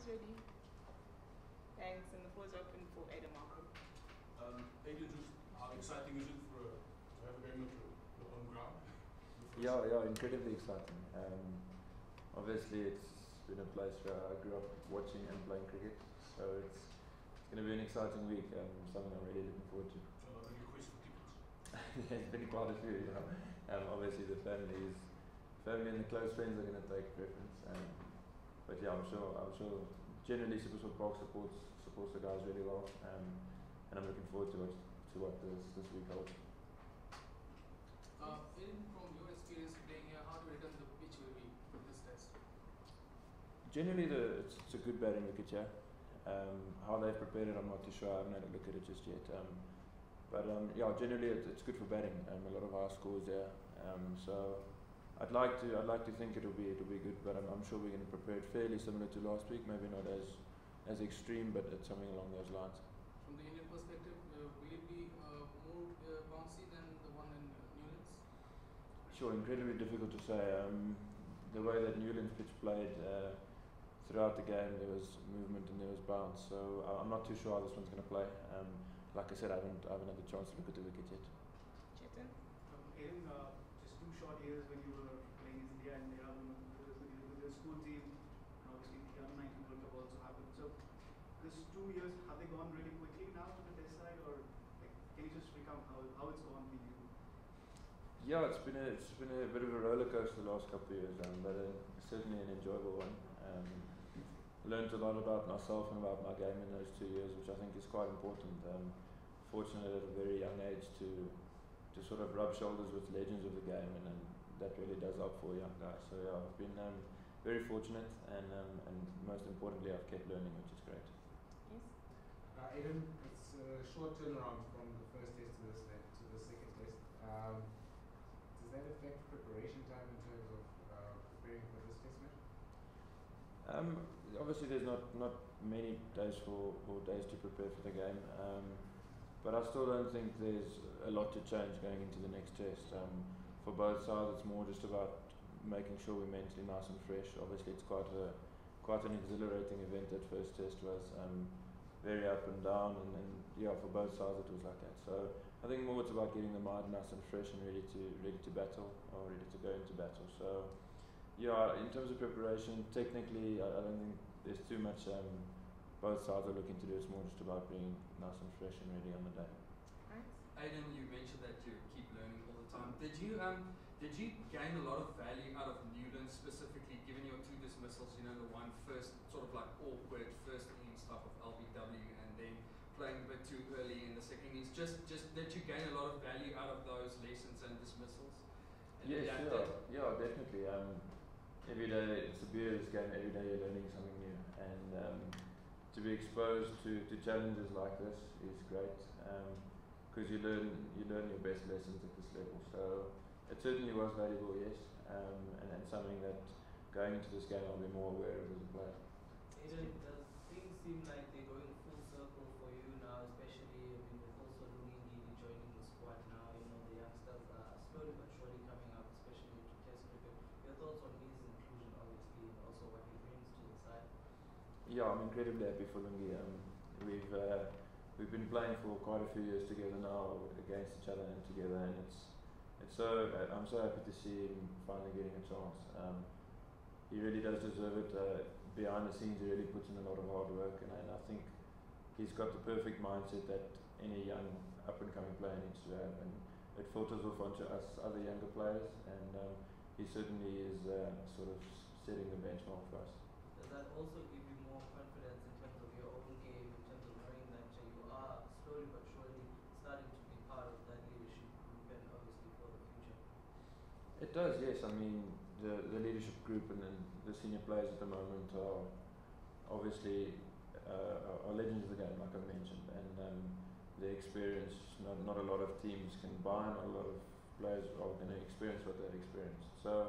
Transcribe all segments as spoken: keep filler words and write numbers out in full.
is ready. Thanks, and the floor is open for Ada Markham. Um, Ada, just how exciting is it for uh, to have a game at your, your home ground? Yeah, yeah, incredibly exciting. Um, obviously, it's been a place where I grew up watching and playing cricket, so it's it's going to be an exciting week and something I'm really looking forward to. So, uh, any requests for tickets? There's been quite a few, you know. Um, obviously, the families, family and the close friends are going to take preference. Um, but yeah, I'm sure. I'm sure. Generally, Supersport Park supports supports the guys really well, um, and I'm looking forward to what to what this this week holds. Uh, in from your experience playing here, how do you reckon the pitch will be for this test? Generally, the it's, it's a good batting wicket here. Um, how they've prepared it, I'm not too sure. I haven't had a look at it just yet. Um, but um, yeah, generally it, it's good for batting. Um, a lot of high scores there. Um, so I'd like to I'd like to think it'll be it'll be good. But I'm, I'm sure we're going to prepare it fairly similar to last week. Maybe not as as extreme, but it's something along those lines. From the Indian perspective, uh, will it be uh, more uh, bouncy than the one in uh, Newlands? Sure, incredibly difficult to say. Um, the way that Newlands pitch played uh, throughout the game, there was movement and there was bounce. So I- I'm not too sure how this one's going to play. Um, like I said, I haven't I haven't had the chance to look at the wicket yet. Chetan? Um, Aaron, uh, just two short years when you were playing in India and Dehradun with, with, with your school team, and obviously the under nineteen World Cup also happened. So, these two years, have they gone really quickly now to the test side, or like, can you just recount how, how it's gone for you? Yeah, it's been a it's been a bit of a roller coaster the last couple of years, um, but uh, certainly an enjoyable one. Um, learned a lot about myself and about my game in those two years, which I think is quite important. Um, fortunate at a very young age to to sort of rub shoulders with legends of the game, and, and that really does help for a young guy. So yeah, I've been um, very fortunate, and um, and most importantly, I've kept learning, which is great. Yes? Uh, Aiden, it's a short turnaround from the first test to this to the second test. Um, does that affect preparation time in terms of uh, preparing for this test match? Um, obviously, there's not, not many days for or days to prepare for the game, um, but I still don't think there's a lot to change going into the next test. Um, for both sides, it's more just about making sure we're mentally nice and fresh. Obviously, it's quite a quite an exhilarating event. That first test was um, very up and down, and, and yeah, for both sides it was like that. So I think more it's about getting the mind nice and fresh and ready to ready to battle or ready to go into battle. So. Yeah, in terms of preparation, technically, I, I don't think there's too much. Um, both sides are looking to do. It's more just about being nice and fresh and ready on the day. Right? Aiden, you mentioned that you keep learning all the time. Did you um did you gain a lot of value out of Newlands specifically, given your two dismissals? You know, the one first sort of like awkward first innings type of L B W, and then playing a bit too early in the second innings. Just just did you gain a lot of value out of those lessons and dismissals? And Yes, adapted? yeah, yeah, definitely. Um, every day, it's the beauty of this game. Every day you're learning something new, and um, to be exposed to, to challenges like this is great. Because you learn you learn your best lessons at this level. So it certainly was valuable, yes, um, and, and something that going into this game I'll be more aware of as a player. Aiden, does things seem like they're going full circle for you now, especially, I mean, with also Lungi joining the squad now, you know, the youngsters are slowly but surely coming up, especially into Test cricket. Your thoughts on his inclusion, obviously, and also what he brings to the side? Yeah, I'm incredibly happy for Lungi. Um, we've uh, we've been playing for quite a few years together now, against each other and together, and it's it's so uh, I'm so happy to see him finally getting a chance. Um, he really does deserve it. Uh, behind the scenes, he really puts in a lot of hard work, and, and I think he's got the perfect mindset that any young up and coming player needs to have, and it filters off onto us other younger players, and um, he certainly is uh, sort of setting the benchmark for us. Does that also give you more confidence in terms of your own game, in terms of knowing that uh, you are slowly but surely starting to be part of that leadership group and obviously for the future? It does, yes. I mean, the the leadership group and then the senior players at the moment are obviously uh, are legends of the game, like I mentioned, and um, the experience. Not not a lot of teams can buy, not a lot of players are going to experience what they've experienced. So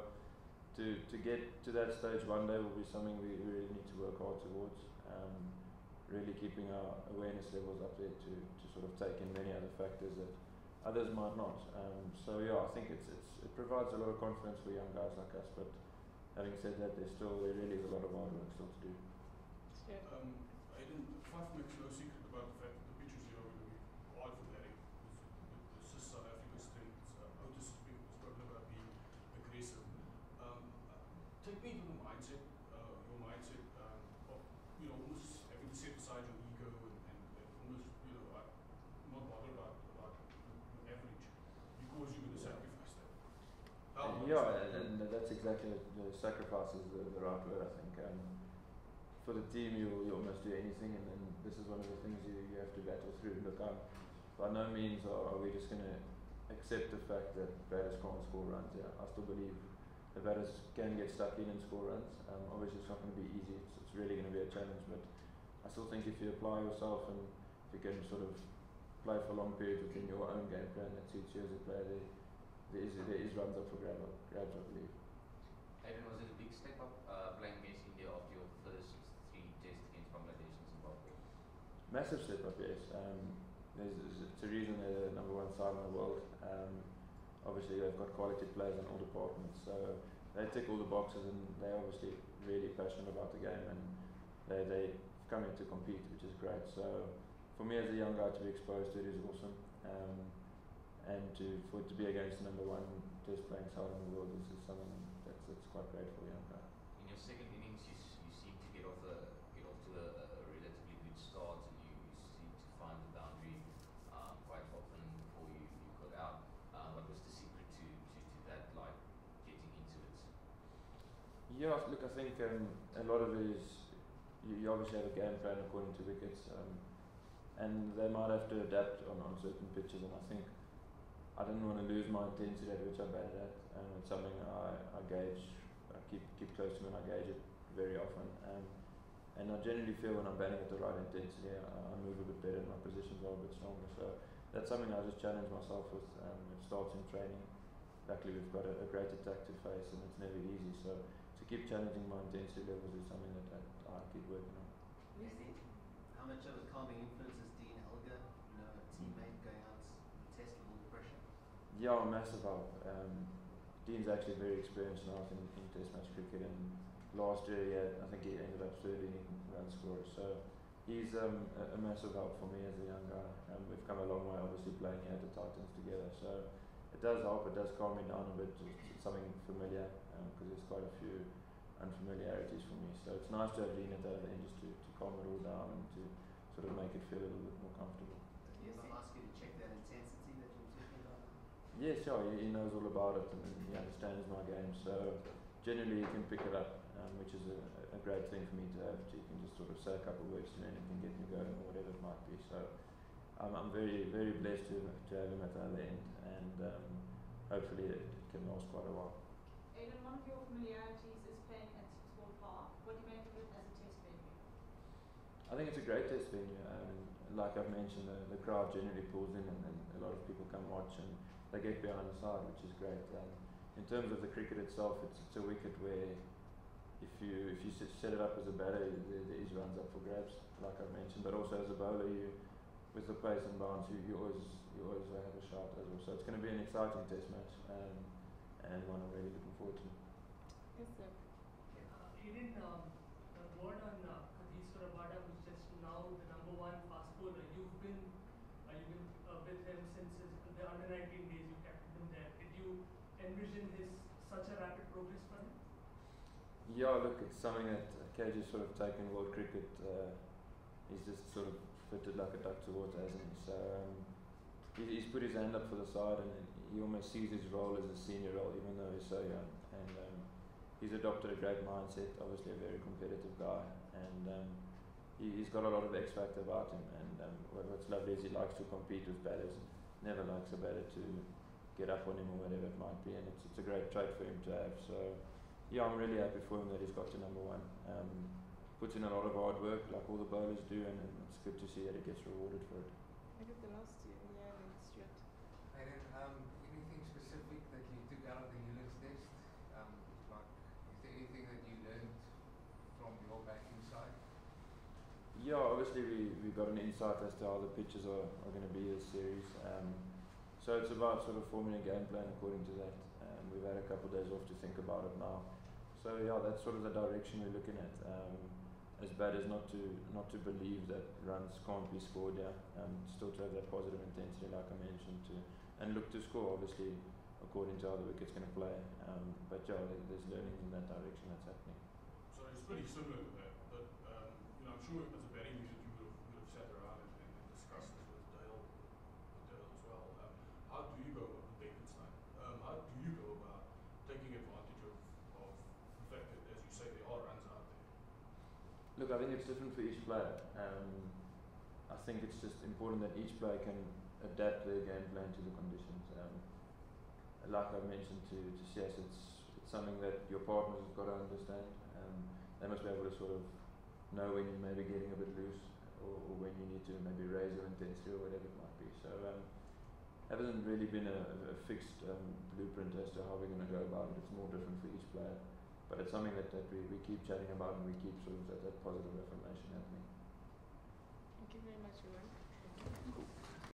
to to get to that stage one day will be something we really need to work hard towards. Um, really keeping our awareness levels up there to, to sort of take in many other factors that others might not. Um, so yeah, I think it's, it's it provides a lot of confidence for young guys like us. But having said that, there's still there really is a lot of hard work still to do. Sure. Um, I didn't, Faf makes no secret about the fact that the pitches here are going to be hard for batting. The, the Cis South Africa strengths, uh, Otis has been spoken about being aggressive. Um, uh, take me to the mindset, uh, your mindset um, of, you know, almost having to set aside your ego and, and, and almost, you know, uh, not bother about, about your average because you're going to sacrifice that. How hard is Yeah, that? and, and that's exactly the, the sacrifice is the, the right word, I think. Um, for the team, you you almost do anything, and, and this is one of the things you, you have to battle through. Look, um, by no means are, are we just going to accept the fact that batters can't score runs. Yeah, I still believe the batters can get stuck in and score runs. Um, obviously, it's not going to be easy. It's, it's really going to be a challenge, but I still think if you apply yourself and if you can sort of play for long periods within your own game plan that suits you as a player, there, there is there is runs up for grab, grabs, I believe. Aiden, was it a big step up uh, playing against India after your first three tests against Bangladesh and Zimbabwe? Massive step up, yes. Um, there's, there's, it's a reason they're the number one side in the world. Um, obviously, they've got quality players in all departments, so they tick all the boxes, and they're obviously really passionate about the game, and they they come in to compete, which is great. So for me as a young guy to be exposed to it is awesome, um, and to for it to be against the number one test playing side in the world is, is something that's that's quite great for a young guy. In your second innings, you, s- you seem to get off a get off to a, a relatively good start, and you, you seem to find the boundary um, quite often before you, you got out. Uh, what was the secret to, to, to that, like getting into it? Yeah, look, I think um, a lot of it is you, you obviously have a game plan according to wickets, um, and they might have to adapt on, on certain pitches, and I think I didn't want to lose my intensity at which I batted at, and it's something I, I gauge, I keep keep close to me, and I gauge it very often. Um, and I generally feel when I'm batting at the right intensity, I, I move a bit better, my positions are a bit stronger. So that's something I just challenge myself with. Um, it starts in training. Luckily, we've got a, a great attack to face, and it's never easy. So to keep challenging my intensity levels is something that, that I keep working on. Lucy? How much of a calming influence is Dean Elgar, you know, a teammate going out to test with all the pressure? Yeah, massive help. Um, Dean's actually very experienced now in, in Test match cricket, and last year he had, I think he ended up third in run scorer. So he's um, a, a massive help for me as a young guy. Um, we've come a long way, obviously, playing here at the Titans together. So it does help. It does calm me down a bit. It's, it's something familiar because um, there's quite a few unfamiliarities for me. So it's nice to have Dean at the other end just to, to calm it all down and to sort of make it feel a little bit more comfortable. Did he ever ask you to check that intensity that you were talking about? Yes, sure. He, he knows all about it, and, and he understands my game. So generally, he can pick it up, um, which is a, a great thing for me to have. You can just sort of say a couple of words to me, and it can get me going, or whatever it might be. So um, I'm very, very blessed to to have him at the other end, and um, hopefully it, it can last quite a while. Aiden, one of your familiarities is playing at Sport Park. What do you make of it as a test venue? I think it's a great test venue. Um, like I've mentioned, the, the crowd generally pulls in, and, and a lot of people come watch, and they get behind the side, which is great. Um, in terms of the cricket itself, it's, it's a wicket where if you if you s- set it up as a batter, there, there is runs up for grabs, like I've mentioned. But also as a bowler, you with the pace and bounce, you, you always you always have a shot as well. So it's going to be an exciting test match, um, and one I'm really looking forward to. Yes, sir. Uh, Aiden, um, the word on uh, Kadesh Rabada, who's just now the number one fast bowler. You've been, uh, you've been uh, with him since his, the under nineteen days. You captained him there. Did you envision his such a rapid progress for him? Yeah, look, it's something that Cage has sort of taken world cricket. Uh, he's just sort of fitted like a duck to water, hasn't he? So um, he, he's put his hand up for the side, and he almost sees his role as a senior role, even though he's so young. And um, he's adopted a great mindset. Obviously, a very competitive guy, and um, he, he's got a lot of X factor about him. And um, what, what's lovely is he likes to compete with batters. Never likes a batter to get up on him or whatever it might be, and it's it's a great trait for him to have. So yeah, I'm really happy for him that he's got to number one. Um, puts in a lot of hard work, like all the bowlers do, and, and it's good to see that he gets rewarded for it. I get the last two in the end, Stuart. Aiden, um, anything specific that you took out of the Newlands test? Um, like, is there anything that you learned from your batting side? Yeah, obviously we, we got an insight as to how the pitches are, are going to be this series. Um, so it's about sort of forming a game plan according to that. Um, we've had a couple of days off to think about it now. So yeah, that's sort of the direction we're looking at. Um, as bad as not to not to believe that runs can't be scored. Yeah, um, still to have that positive intensity, like I mentioned, to and look to score obviously according to how the wicket's going to play. Um, but yeah, there, there's learning in that direction that's happening. So it's pretty similar to that, but um, you know, I'm sure as a batting unit you would have, would have sat around and, and, and discussed this with Dale, with Dale as well. Um, how do you go about with Bekenstein? Um, how do you go about taking advantage of, of the fact that, as you say, there are runs out there? Look, I think it's different for each player. Um, I think it's just important that each player can adapt their game plan to the conditions. Um, like I mentioned to to Sias, it's it's something that your partners have got to understand. Um, they must be able to sort of know when you may be getting a bit loose, or, or when you need to maybe raise your intensity or whatever it might be. So um, hasn't really been a, a fixed um, blueprint as to how we're going to go about it. It's more different for each player, but it's something that, that we, we keep chatting about and we keep sort of that, that positive affirmation happening.